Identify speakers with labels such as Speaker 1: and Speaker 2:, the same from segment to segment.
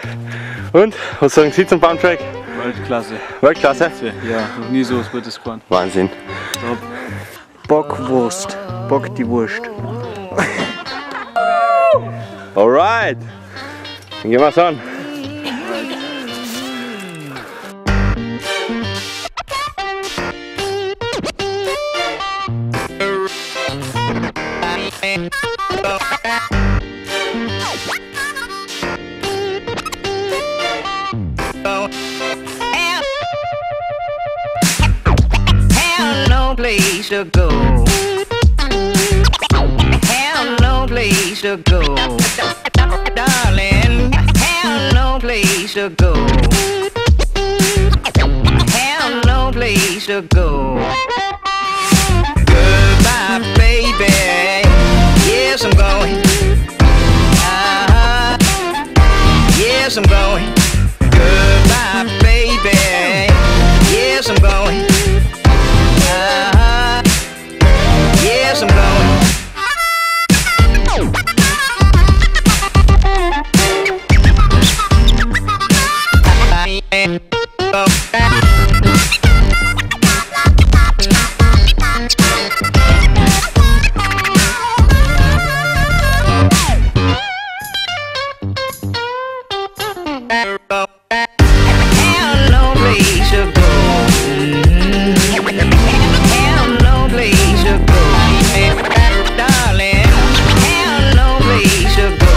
Speaker 1: Und, was sagen Sie zum Pumptrack?
Speaker 2: Weltklasse.
Speaker 1: Weltklasse?
Speaker 2: Ja, noch nie so was Gutes gefahren.
Speaker 1: Wahnsinn.
Speaker 3: Bockwurst. Bock die Wurst.
Speaker 1: Alright. Dann gehen wir's an.
Speaker 4: Place to go. Have no place to go, darling. Have no place to go. Have no place to go. Goodbye, baby. Yes, I'm going. Yes, I'm going. Goodbye, baby. Yes, I'm going. Yes, I'm going. Have no place to go. Have no place to go. Darling, have no place to go.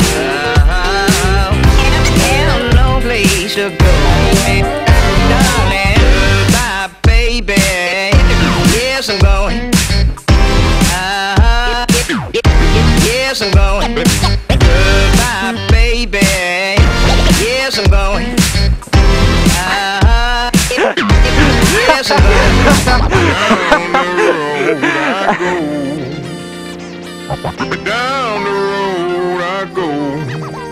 Speaker 4: Have no place to go. Darling, goodbye, baby. Yes, I'm going. Yes, I'm going. Goodbye, baby. Yes, I'm going. Yes, I'm going.
Speaker 5: Down the road I go.